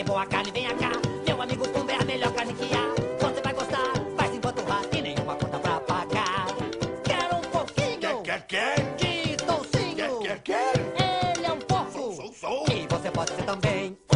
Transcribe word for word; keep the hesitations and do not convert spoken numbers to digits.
boa carne, venha cá. Meu amigo Pumba é a melhor carne que há. Você vai gostar, vai se empanturrar e nenhuma conta pra pagar. Quero um pouquinho Quer, quer, quer? de toucinho. Quer, quer, quer? Ele é um porco. Sou, sou, sou. E você pode ser também.